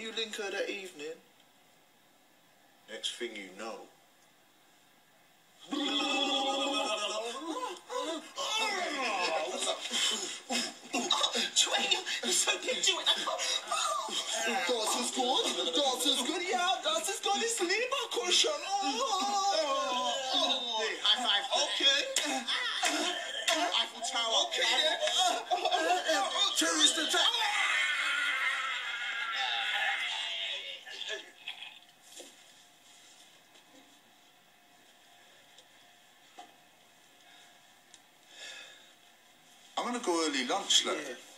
you link her that evening, next thing you know... You're so picture it. Dancing's good. Dancing's good. Yeah, dancing's good. It's Lima cushion. Hey, high five. Okay. Eiffel Tower. Okay. Terrorist attack. I'm gonna go early lunch, like. Yeah.